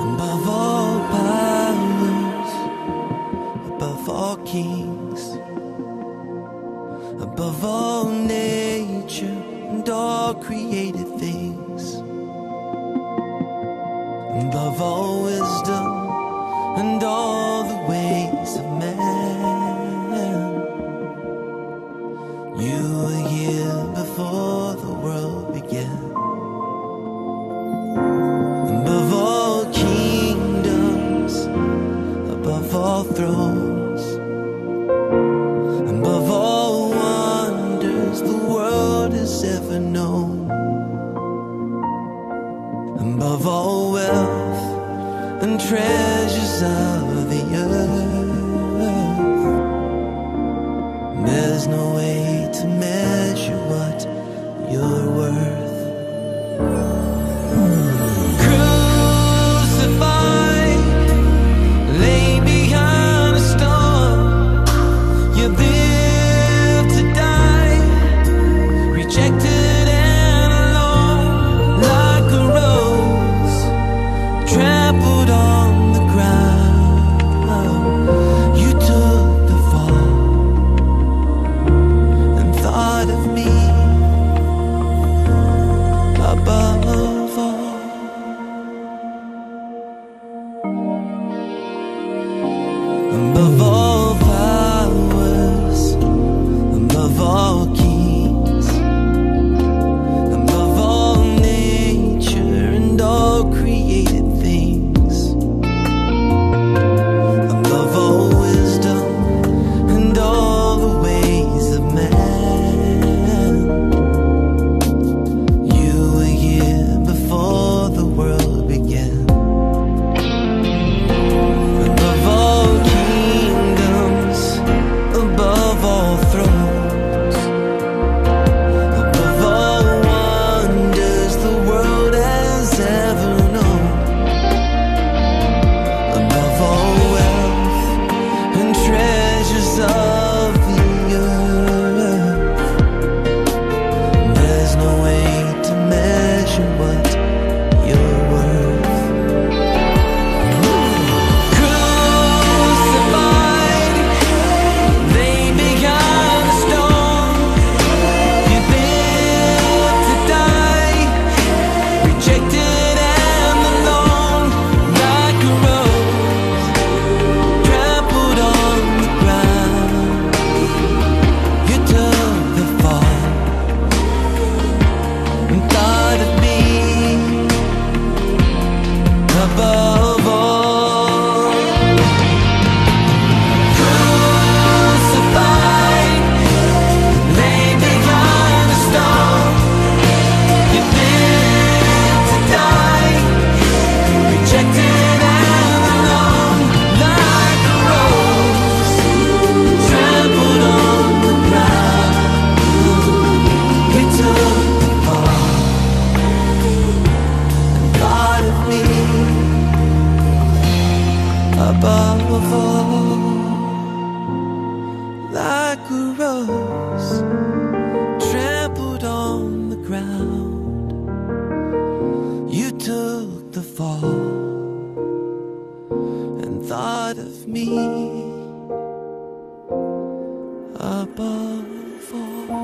above all powers, above all kings, above all nature and all created things, above all wisdom and all the ways of man. You were here before the world began. Above all kingdoms, above all thrones, above all wonders the world has ever known, above all wealth and treasures of the earth, there's no way to measure what you're worth. Above all powers, above all kings, above all nature and all created things, above all wisdom and all the ways of man. You were here before the world began. Above all above all thrones, above all wonders the world has ever known, above all wealth and treasures of the earth, there's no way to measure what you're worth. Above all, crucified, laid behind a stone, you lived to die, rejected and alone, like a rose, trampled on the ground. You took the fall and thought of me. Above all, like a rose, trampled on the ground, you took the fall and thought of me. Above all.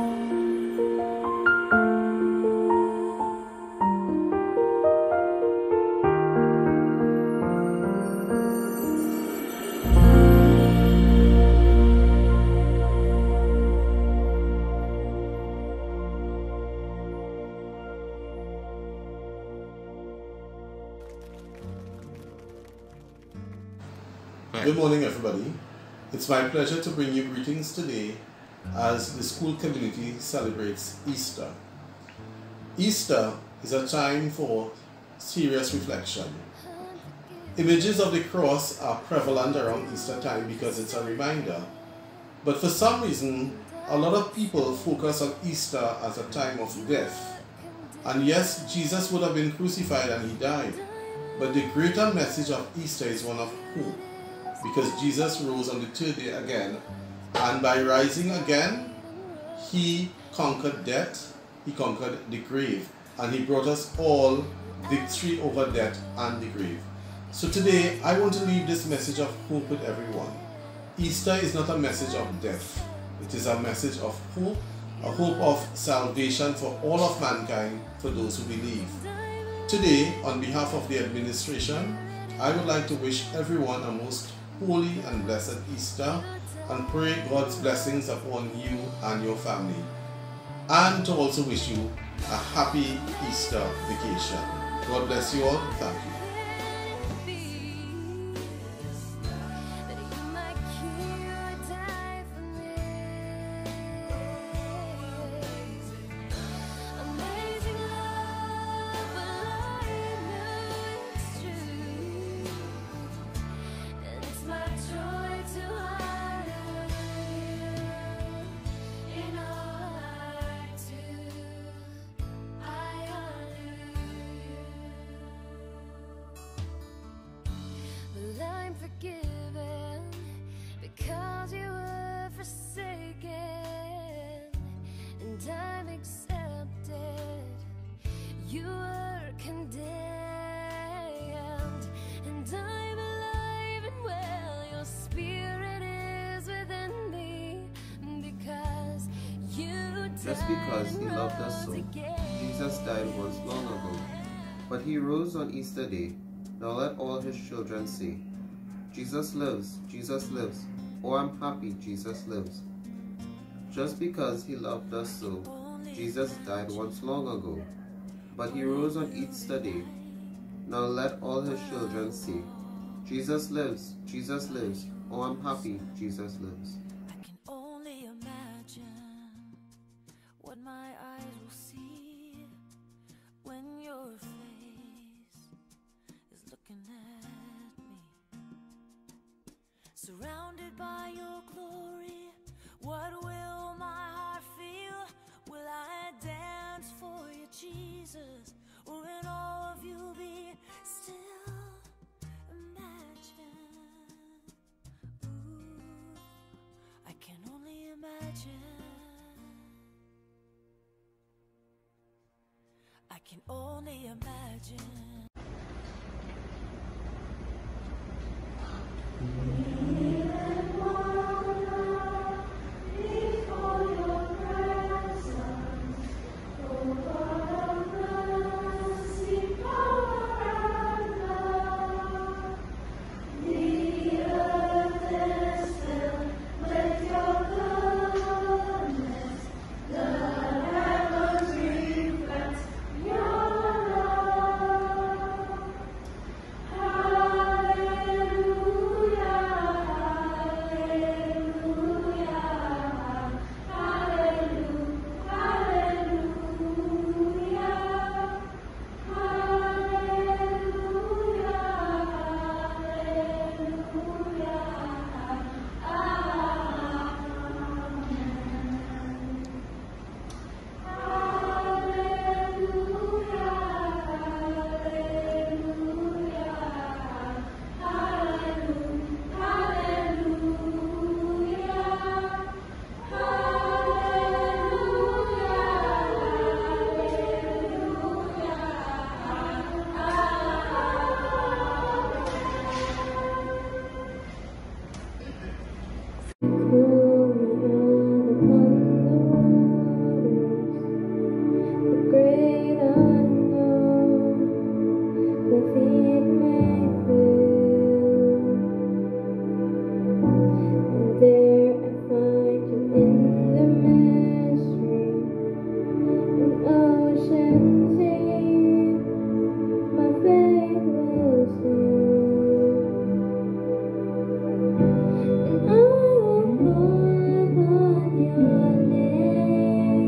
Good morning, everybody. It's my pleasure to bring you greetings today as the school community celebrates Easter. Easter is a time for serious reflection. Images of the cross are prevalent around Easter time because it's a reminder. But for some reason, a lot of people focus on Easter as a time of death. And yes, Jesus would have been crucified and he died. But the greater message of Easter is one of hope. Because Jesus rose on the third day again, and by rising again, he conquered death, he conquered the grave, and he brought us all victory over death and the grave. So today, I want to leave this message of hope with everyone. Easter is not a message of death. It is a message of hope, a hope of salvation for all of mankind, for those who believe. Today, on behalf of the administration, I would like to wish everyone a most holy and blessed Easter and pray God's blessings upon you and your family. And to also wish you a happy Easter vacation. God bless you all. Thank you. Forgiven because you were forsaken, and I'm accepted. You were condemned, and I'm alive and well. Your spirit is within me because you died. Just because he loved us so, Jesus died once long ago, but he rose on Easter Day. Now let all his children say, Jesus lives, Jesus lives. Oh, I'm happy Jesus lives. Just because he loved us so, Jesus died once long ago, but he rose on Easter Day. Now let all his children say, Jesus lives, Jesus lives. Oh, I'm happy Jesus lives. I can only imagine what my eyes will see when your face is looking at me. Surrounded by your glory, what will my heart feel? Will I dance for you, Jesus? Or in all of you be still? Imagine. Ooh, I can only imagine. I can only imagine.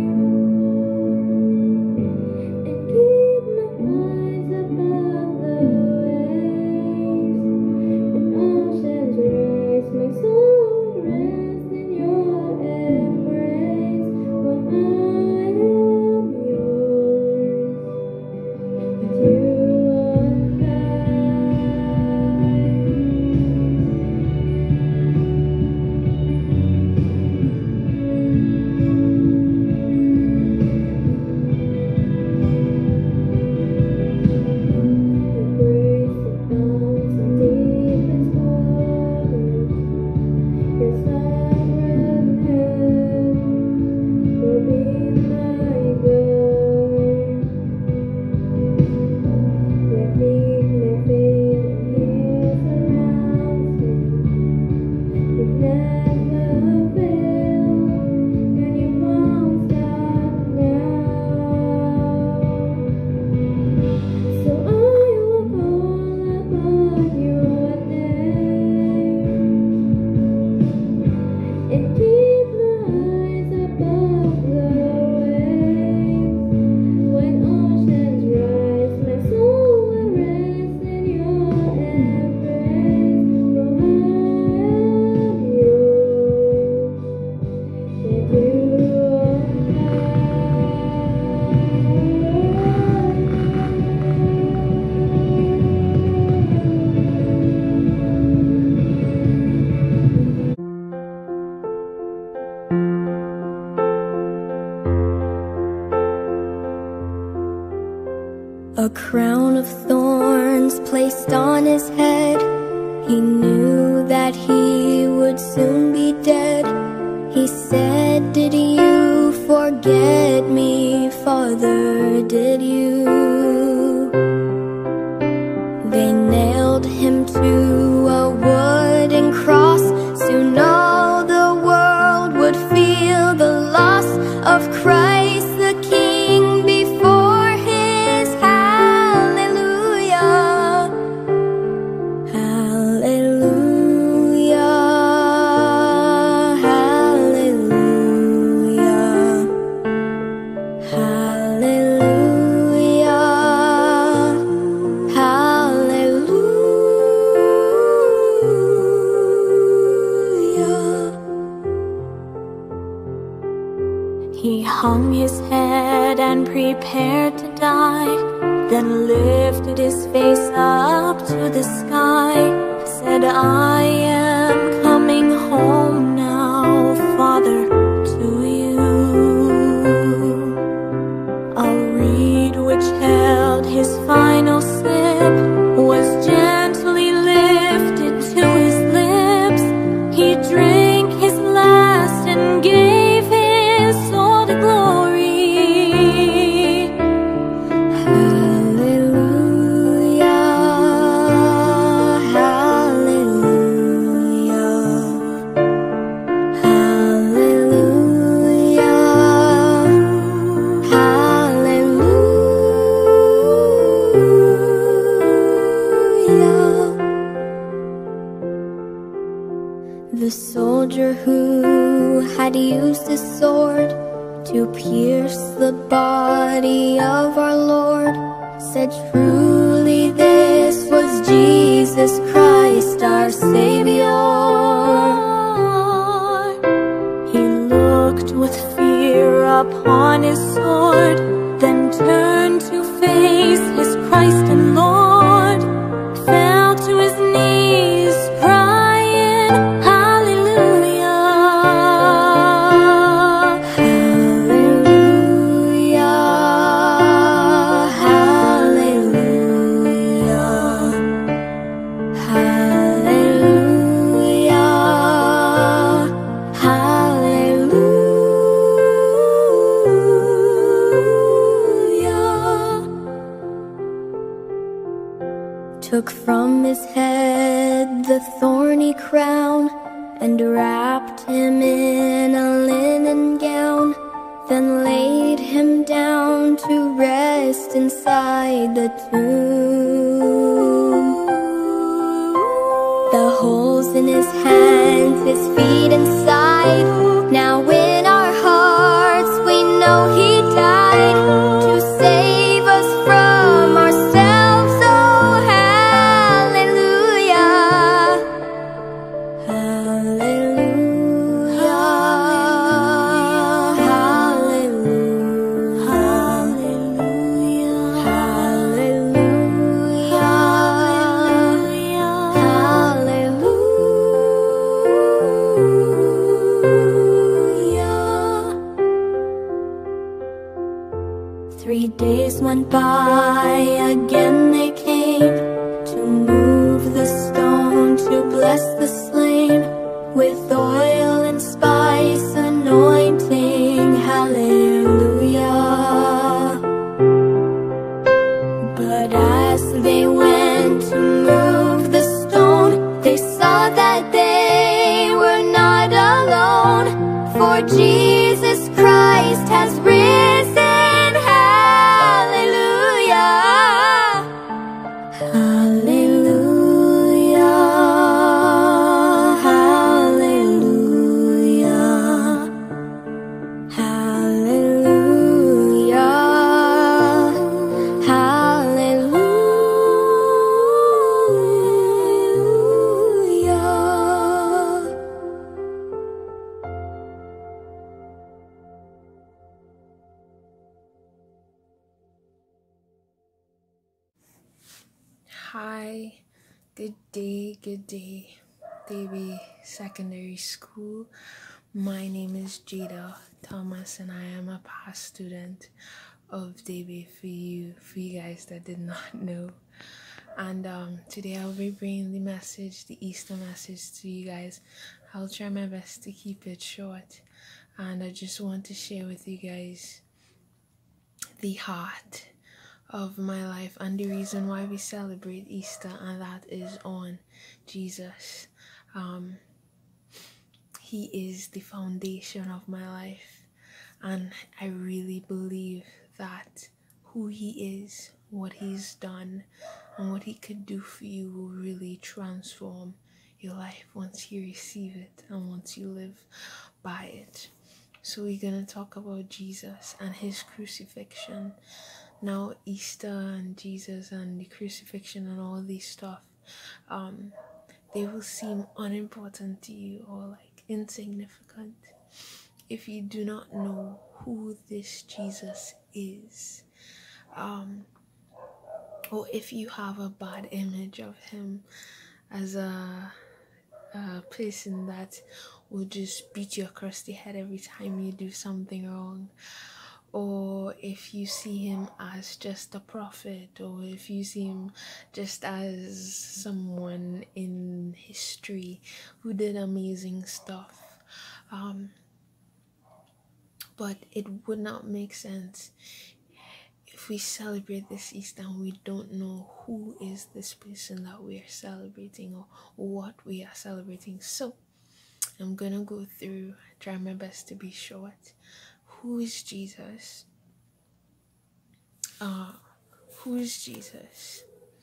Keep my eyes above the A crown of thorns placed on his head. He knew that he would soon be dead. He said, "Did you forget me, Father, did you?" They nailed him to a wooden cross. Soon all the world would feel the loss of Christ the King before his hallelujah. Hallelujah, hallelujah, hallelujah, hallelujah. He hung his head and prepared to die, then lifted his face up to the sky, said, "I am coming home now, Father, to you." A reed which held his final sip was gently lifted to his lips. He drank his last and gave his soul to glory. Hallelujah, hallelujah, hallelujah, hallelujah. The soldier who had used his sword to pierce the body of our Lord said, "Truly this was Jesus Christ, our Savior." He looked with fear upon his sword, then turned to face his Christ and Lord, fell to his knees, crying, "Hallelujah, hallelujah, hallelujah, hallelujah, hallelujah." Took from his head the thorny crown and wrapped him in a linen gown, then laid him down to rest inside the tomb. The holes in his hands, his feet and side, now in our hearts we know he died to save us from ourselves. Oh, hallelujah, hallelujah, hallelujah, hallelujah, hallelujah, hallelujah. 3 days went by, again they came to move the stone, to bless the slain with oil and spice anointing. Hallelujah. But as they went to move the stone, they saw that they were not alone, for Jesus Christ has risen. Hallelujah, hallelujah, hallelujah, hallelujah, hallelujah. Hi, good day, Davie Secondary School. My name is Jada Thomas and I am a past student of David for you guys that did not know. And today I'll be bringing the Easter message to you guys. I'll try my best to keep it short, and I just want to share with you guys the heart of my life and the reason why we celebrate Easter, and that is on Jesus. He is the foundation of my life, and I really believe that who he is, what he's done, and what he could do for you will really transform your life once you receive it and once you live by it. So we're gonna talk about Jesus and his crucifixion. Now Easter and Jesus and the crucifixion and all this stuff, they will seem unimportant to you or like insignificant if you do not know who this Jesus is, or if you have a bad image of him as a person that will just beat you across the head every time you do something wrong, or if you see him as just a prophet, or if you see him just as someone in history who did amazing stuff. But it would not make sense if we celebrate this Easter and we don't know who is this person that we are celebrating or what we are celebrating. So I'm gonna go through, try my best to be short. Who is Jesus? Who is Jesus?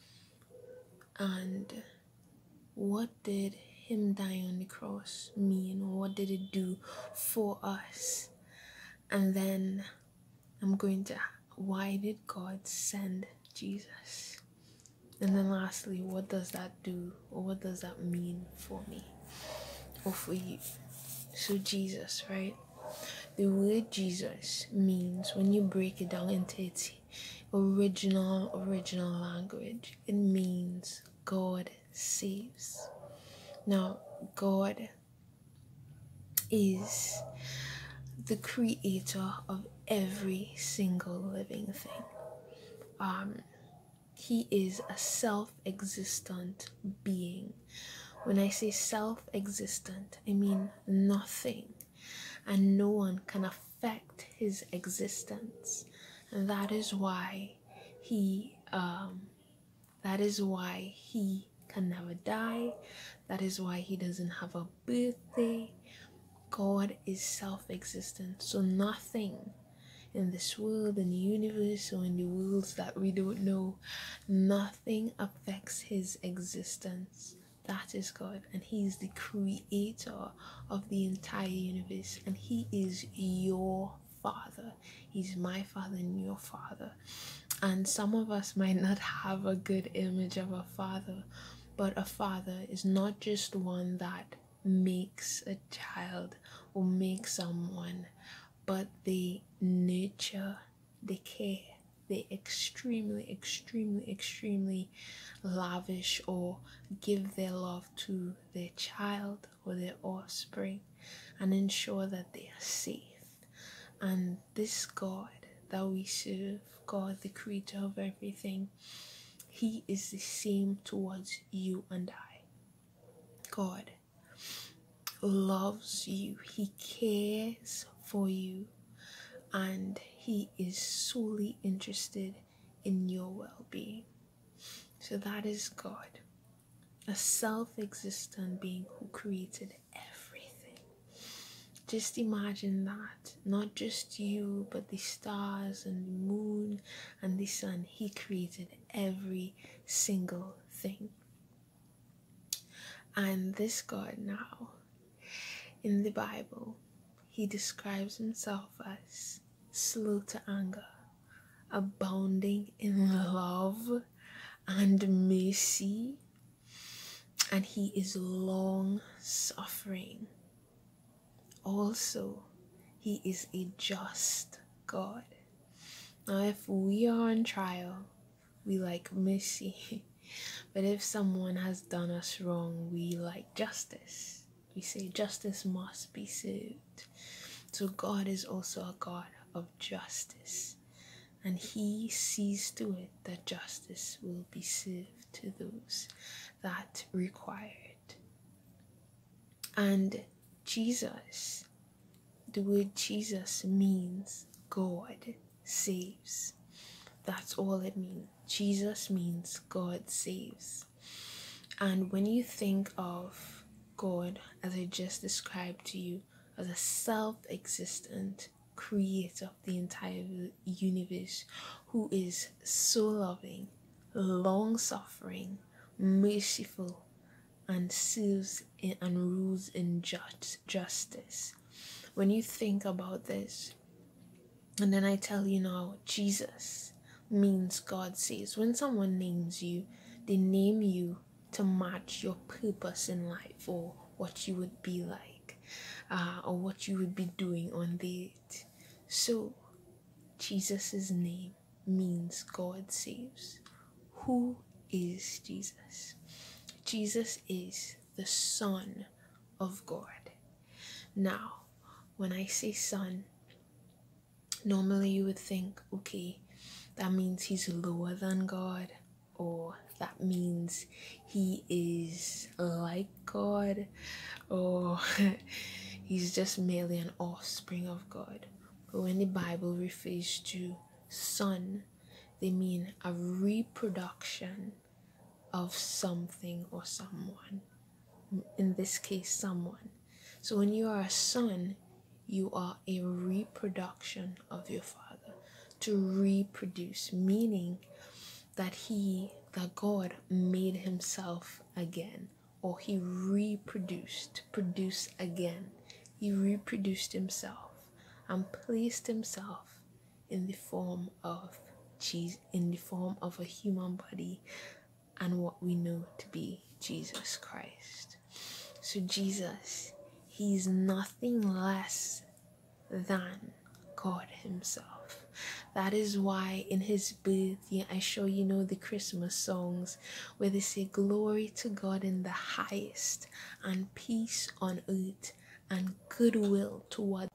And what did him die on the cross mean? Or what did it do for us? And then I'm going to, why did God send Jesus? And then lastly, what does that do, or what does that mean for me or for you? So Jesus, right? The word Jesus means, when you break it down into its original language, it means God saves. Now, God is the creator of every single living thing. He is a self-existent being. When I say self-existent, I mean nothing and no one can affect his existence. And that is why he can never die. That is why he doesn't have a birthday. God is self-existent, so nothing in this world, in the universe, or in the worlds that we don't know, nothing affects his existence. That is God, and he is the creator of the entire universe, and he is your father. He's my father and your father. And some of us might not have a good image of a father, but a father is not just one that makes a child or makes someone, but they nurture, they care, they extremely lavish or give their love to their child or their offspring and ensure that they are safe. And this God that we serve, God the creator of everything, he is the same towards you and I. God loves you, he cares for you, and he is solely interested in your well-being. So that is God, a self-existent being who created everything. Just imagine that, not just you, but the stars and the moon and the sun. He created every single thing. And this God now, in the Bible, he describes himself as slow to anger, abounding in love and mercy, and he is long suffering. Also, he is a just God. Now, if we are on trial, we like mercy. But if someone has done us wrong, we like justice. We say justice must be served. So God is also a God of justice. and he sees to it that justice will be served to those that require it. And Jesus, the word Jesus means God saves. That's all it means. Jesus means God saves. And when you think of God, as I just described to you, as a self-existent creator of the entire universe, who is so loving, long-suffering, merciful, and serves and rules in justice. When you think about this, and then I tell you now, Jesus means God saves. When someone names you, they name you to match your purpose in life, or what you would be like, or what you would be doing on the earth. So Jesus' name means God saves. Who is Jesus? Jesus is the Son of God. Now, when I say Son, normally you would think, okay, that means he's lower than God, or that means he is like God, or he's just merely an offspring of God. But when the Bible refers to son, they mean a reproduction of something or someone. In this case, someone. So when you are a son, you are a reproduction of your father. To reproduce, meaning that God made himself again, or he reproduced, produce again. He reproduced himself and placed himself in the form of Jesus, in the form of a human body, and what we know to be Jesus Christ. So Jesus, he's nothing less than God himself. That is why in his birth, I sure you know the Christmas songs where they say, glory to God in the highest, and peace on earth, and goodwill towards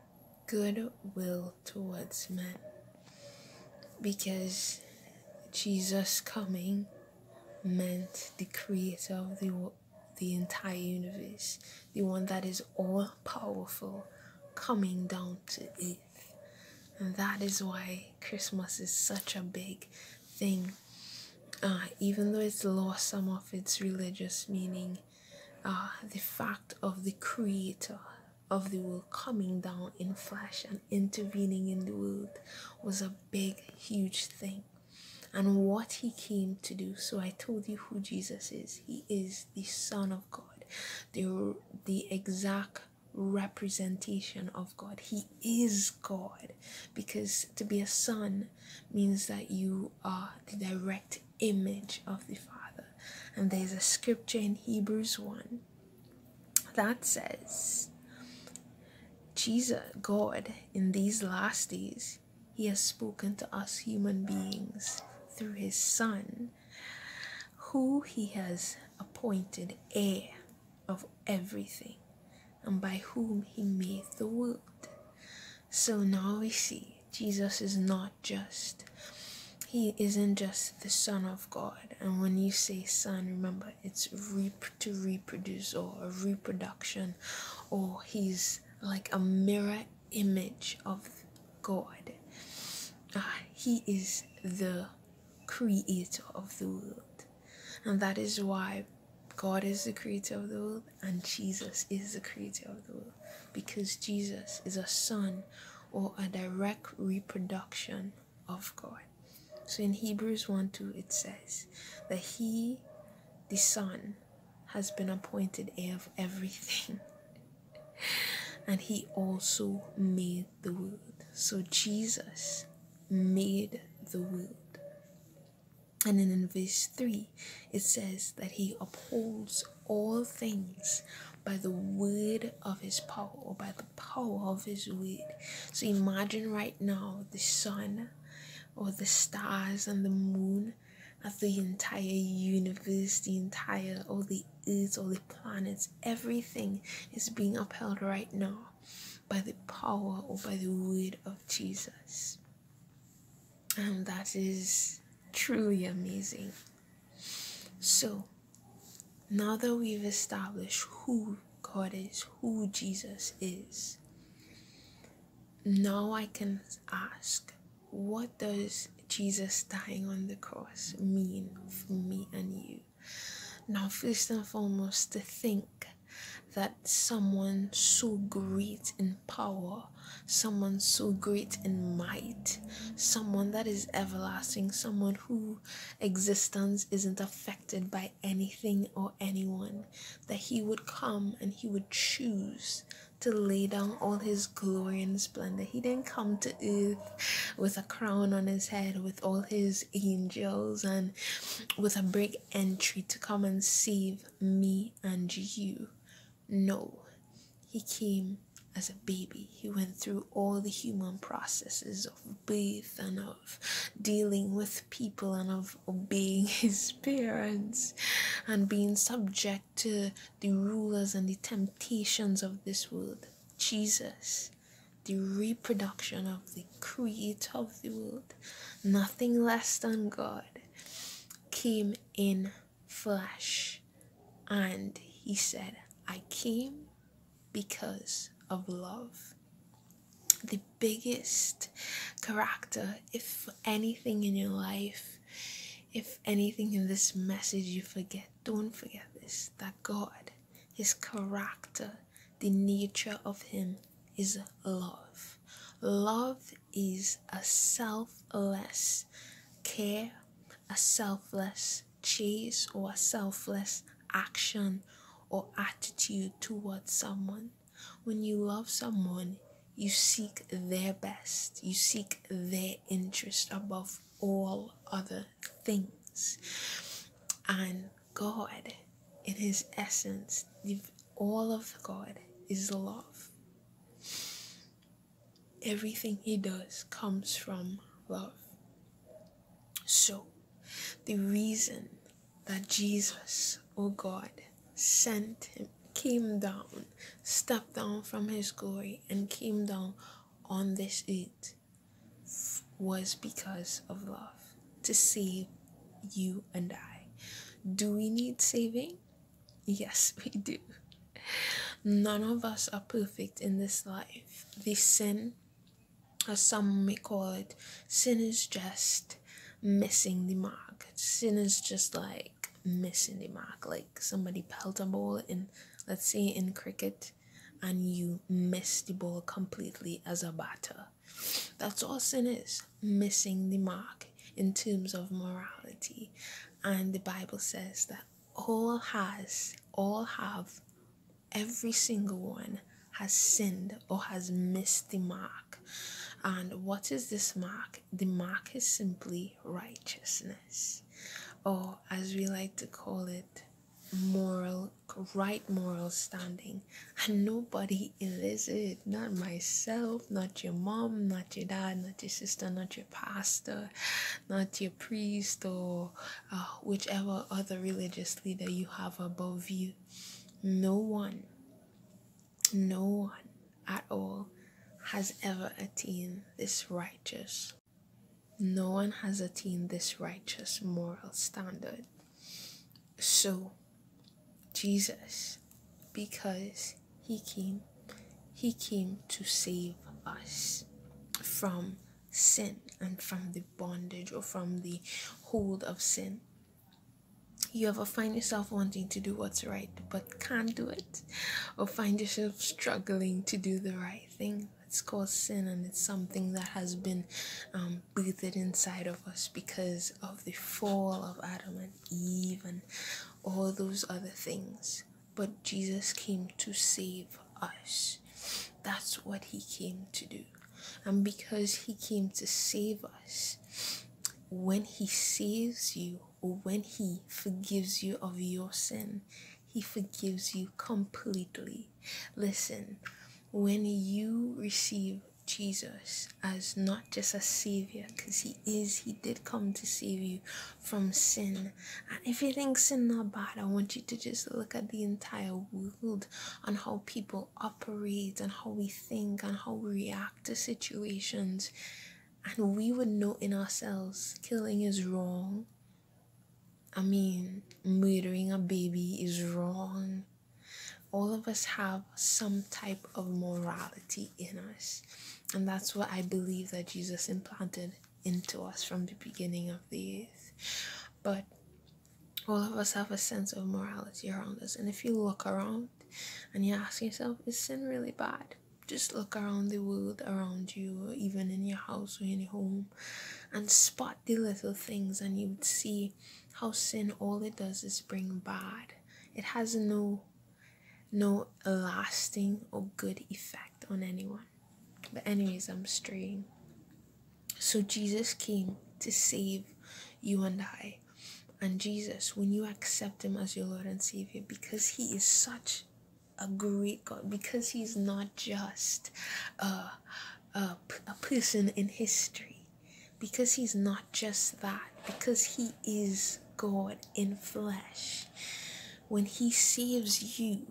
men. Because Jesus coming meant the creator of the entire universe, the one that is all powerful, coming down to earth. And that is why Christmas is such a big thing. Even though it's lost some of its religious meaning, the fact of the creator of the world coming down in flesh and intervening in the world was a big, huge thing. And what he came to do. So I told you who Jesus is. He is the Son of God, the exact representation of God. He is God, because to be a son means that you are the direct image of the Father. And there's a scripture in Hebrews 1 that says, Jesus, God, in these last days, he has spoken to us human beings through his Son, who he has appointed heir of everything, and by whom he made the world. So now we see Jesus is he isn't just the Son of God. And when you say son, remember, it's to reproduce, or a reproduction, or he's like a mirror image of God. He is the creator of the world. And that is why God is the creator of the world, and Jesus is the creator of the world, because Jesus is a son, or a direct reproduction of God. So in Hebrews 1:2 it says that he, the Son, has been appointed heir of everything, and he also made the world. So Jesus made the world. And then in verse 3, it says that he upholds all things by the word of his power, or by the power of his word. So imagine right now the sun, or the stars and the moon, that the entire universe, all the earth, all the planets, everything is being upheld right now by the power, or by the word of Jesus. And that is truly amazing. So, now that we've established who God is, who Jesus is, now I can ask, what does Jesus dying on the cross mean for me and you? Now, first and foremost, to think that someone so great in power, someone so great in might, someone that is everlasting, someone whose existence isn't affected by anything or anyone, that he would come and he would choose to lay down all his glory and splendor. He didn't come to earth with a crown on his head, with all his angels, and with a big entry to come and save me and you. No, he came as a baby. He went through all the human processes of birth and of dealing with people and of obeying his parents and being subject to the rulers and the temptations of this world. Jesus, the reproduction of the creator of the world, nothing less than God, came in flesh, and he said, I came because of love. The biggest character, if anything in your life, if anything in this message you forget, don't forget this, that God, his character, the nature of him is love. Love is a selfless care, a selfless chase, or a selfless action or attitude towards someone. When you love someone, you seek their best, you seek their interest above all other things. And God, in his essence, all of God is love. Everything he does comes from love. So, the reason that Jesus, oh God, sent him, came down, stepped down from his glory and came down on this earth was because of love, to save you and I. Do we need saving? Yes, we do. None of us are perfect in this life. The sin, as some may call it, sin is just missing the mark. Sin is just like missing the mark, like somebody pelt a ball in, let's say in cricket, and you miss the ball completely as a batter. That's all sin is, missing the mark in terms of morality. And the Bible says that all have, every single one has sinned or has missed the mark. And what is this mark? The mark is simply righteousness, or as we like to call it, right moral standing. And nobody in this earth, not myself, not your mom, not your dad, not your sister, not your pastor, not your priest, or whichever other religious leader you have above you, no one at all has ever attained this righteous. No one has attained this righteous moral standard. So, Jesus, because he came to save us from sin and from the bondage or from the hold of sin. You ever find yourself wanting to do what's right but can't do it? Or find yourself struggling to do the right thing? It's called sin, and it's something that has been breathed inside of us because of the fall of Adam and Eve and all those other things. But Jesus came to save us. That's what he came to do. And because he came to save us, when he saves you, or when he forgives you of your sin, he forgives you completely. Listen, when you receive Jesus as not just a savior, because he did come to save you from sin. And if you think sin not bad, I want you to just look at the entire world and how people operate and how we think and how we react to situations. And we would know in ourselves killing is wrong. I mean, murdering a baby is wrong. All of us have some type of morality in us. And that's what I believe that Jesus implanted into us from the beginning of the earth. But all of us have a sense of morality around us. And if you look around and you ask yourself, is sin really bad? Just look around the world around you, or even in your house or in your home, and spot the little things, and you would see how sin, all it does is bring bad. It has no lasting or good effect on anyone. But anyways, I'm straying. So Jesus came to save you and I. And Jesus, when you accept him as your Lord and Savior, because he is such a great God, because he's not just a person in history, because he's not just that, because he is God in flesh. When he saves you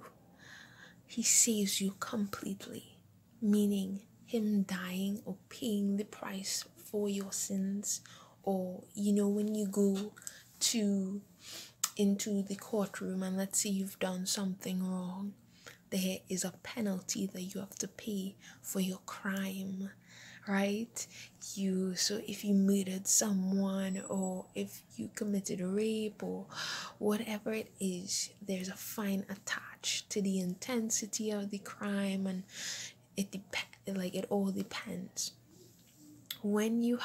completely, meaning him dying or paying the price for your sins. Or when you go into the courtroom and let's say you've done something wrong, there is a penalty that you have to pay for your crime, right? So if you murdered someone, or if you committed rape, or whatever it is, there's a fine attached to the intensity of the crime, and it all depends. When you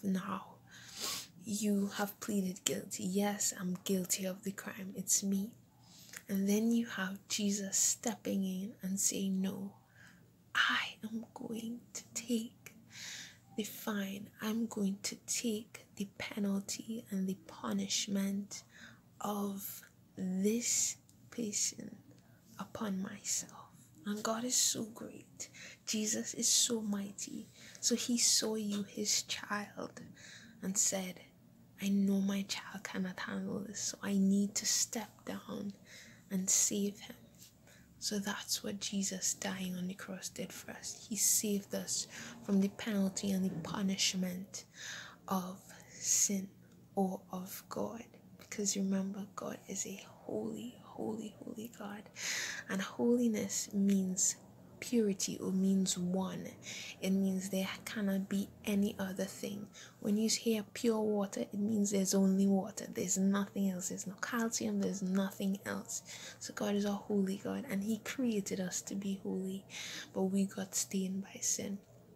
have pleaded guilty, yes, I'm guilty of the crime, it's me. And then you have Jesus stepping in and saying, no, I am going to take the fine. I'm going to take the penalty and the punishment of this person upon myself. And God is so great. Jesus is so mighty. So he saw you, his child, and said, I know my child cannot handle this, so I need to step down and save him. So that's what Jesus dying on the cross did for us. He saved us from the penalty and the punishment of sin or of God. Because remember, God is a holy, holy, holy God. And holiness means purity, or means one. It means there cannot be any other thing. When you hear pure water, it means there's only water. There's nothing else. There's no calcium. There's nothing else. So God is a holy God, and he created us to be holy, but we got stained by sin.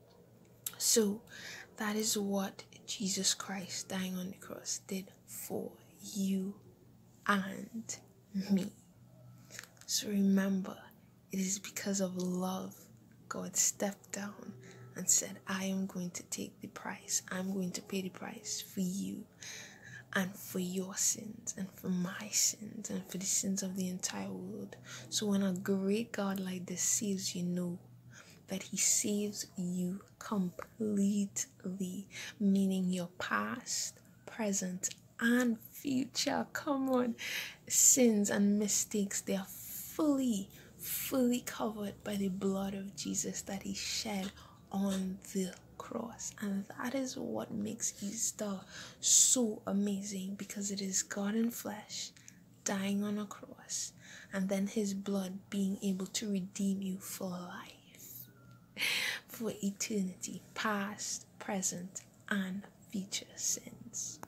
So that is what Jesus Christ dying on the cross did for you and me. So remember, it is because of love God stepped down and said, I am going to take the price. I'm going to pay the price for you and for your sins and for my sins and for the sins of the entire world. So when a great God like this saves you, know that he saves you completely, meaning your past, present, and future. Come on, sins and mistakes, they are fully covered by the blood of Jesus that he shed on the cross. And that is what makes Easter so amazing, because it is God in flesh dying on a cross, and then his blood being able to redeem you for life, for eternity, past, present, and future sins.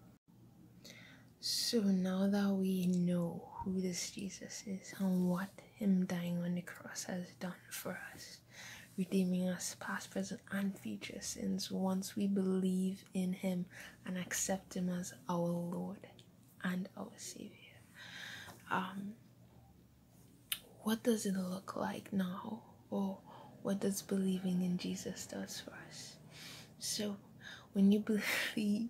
So now that we know who this Jesus is and what him dying on the cross has done for us, redeeming us past, present, and future sins, once we believe in him and accept him as our Lord and our Savior, what does it look like now? Or what does believing in Jesus does for us? So when you believe,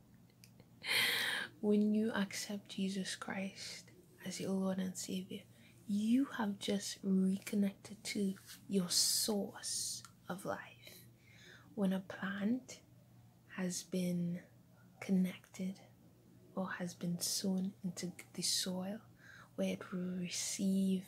when you accept Jesus Christ as your Lord and Savior, you have just reconnected to your source of life. When a plant has been connected or has been sown into the soil, where it will receive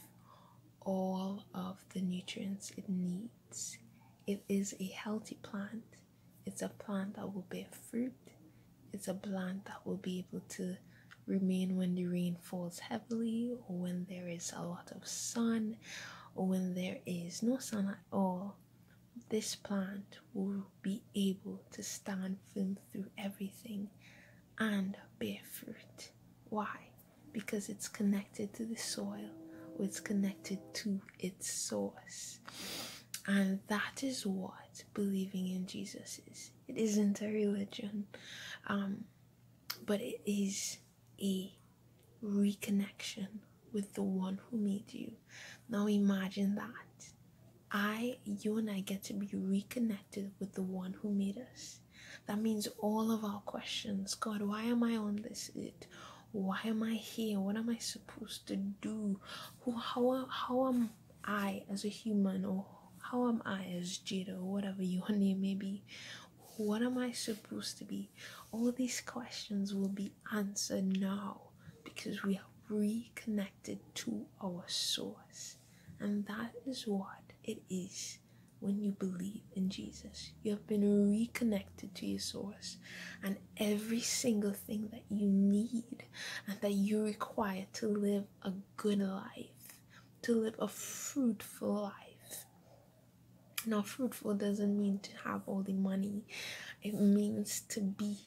all of the nutrients it needs, it is a healthy plant. It's a plant that will bear fruit. It's a plant that will be able to remain when the rain falls heavily, or when there is a lot of sun, or when there is no sun at all. This plant will be able to stand firm through everything and bear fruit. Why? Because it's connected to the soil, or it's connected to its source. And that is what believing in Jesus is. It isn't a religion, but it is a reconnection with the one who made you. Now imagine that. You and I get to be reconnected with the one who made us. That means all of our questions, God, why am I on this earth? Why am I here? What am I supposed to do? How am I as a human, or how am I as Jada, or whatever your name may be? What am I supposed to be? All these questions will be answered now because we are reconnected to our source. And that is what it is when you believe in Jesus. You have been reconnected to your source, and every single thing that you need and that you require to live a good life, to live a fruitful life. Now, fruitful doesn't mean to have all the money. It means to be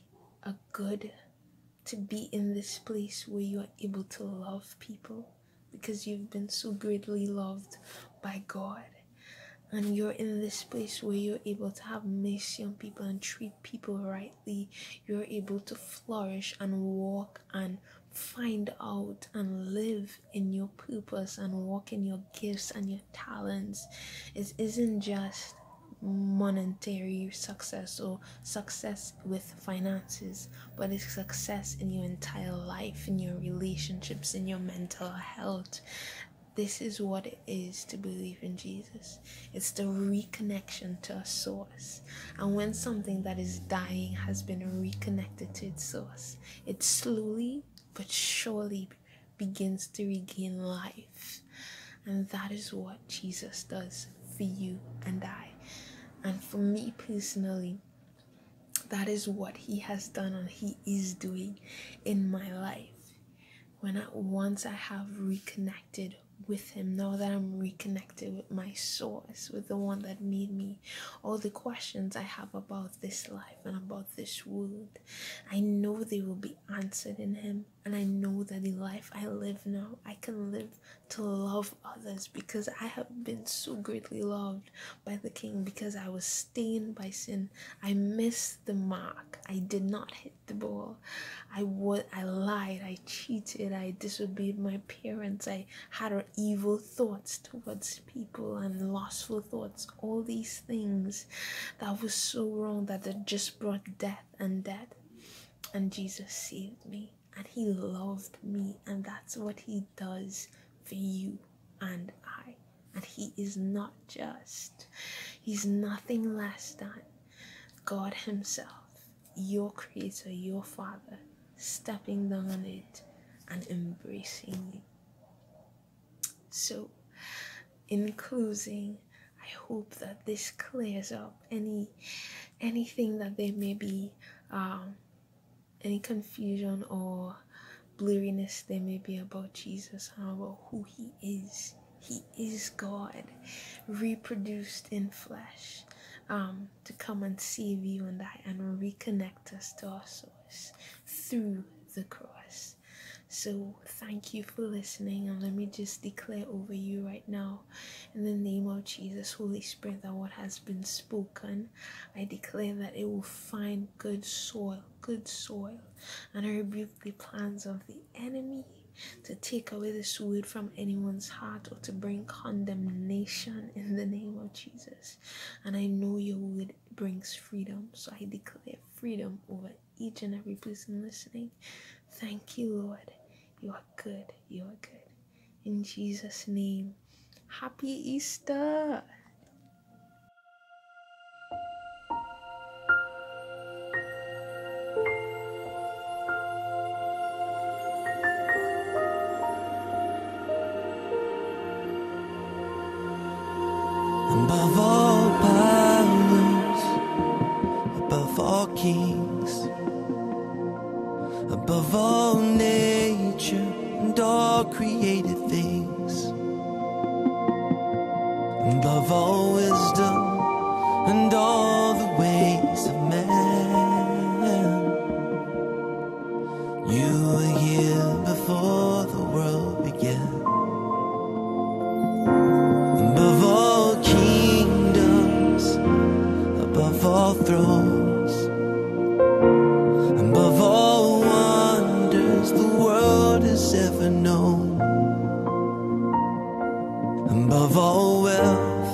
in this place where you are able to love people because you've been so greatly loved by God. And you're in this place where you're able to have mercy on people and treat people rightly. You're able to flourish and walk and find out and live in your purpose and walk in your gifts and your talents. It isn't just monetary success or success with finances, but it's success in your entire life, in your relationships, in your mental health. This is what it is to believe in Jesus. It's the reconnection to a source. And when something that is dying has been reconnected to its source, it slowly but surely begins to regain life. And that is what Jesus does for you and I. And for me personally, that is what he has done and he is doing in my life. Once I have reconnected with him, now that I'm reconnected with my source, with the one that made me, all the questions I have about this life and about this world, I know they will be answered in him. And I know that the life I live now, I can live to love others because I have been so greatly loved by the King, because I was stained by sin. I missed the mark. I did not hit the ball. I lied, I cheated, I disobeyed my parents, I had evil thoughts towards people and lustful thoughts, all these things that was so wrong that just brought death. And Jesus saved me. And he loved me, and that's what he does for you and I. And he is not just, he's nothing less than God himself, your creator, your father, stepping down on it and embracing you. So, in closing, I hope that this clears up anything that there may be, any confusion or blurriness there may be about Jesus and about who he is. He is God, reproduced in flesh, to come and save you and I and reconnect us to our source through the cross. So thank you for listening, and let me just declare over you right now, in the name of Jesus, Holy Spirit, that what has been spoken, I declare that it will find good soil, and I rebuke the plans of the enemy to take away this word from anyone's heart or to bring condemnation in the name of Jesus. And I know your word brings freedom, so I declare freedom over each and every person listening. Thank you, Lord. You are good. You are good. In Jesus' name, happy Easter. Above all powers, above kings, above all nature and all created things, above all wisdom and all the ways of man. You were here before the world began. Above all kingdoms, above all thrones, above all wonders the world has ever known, above all wealth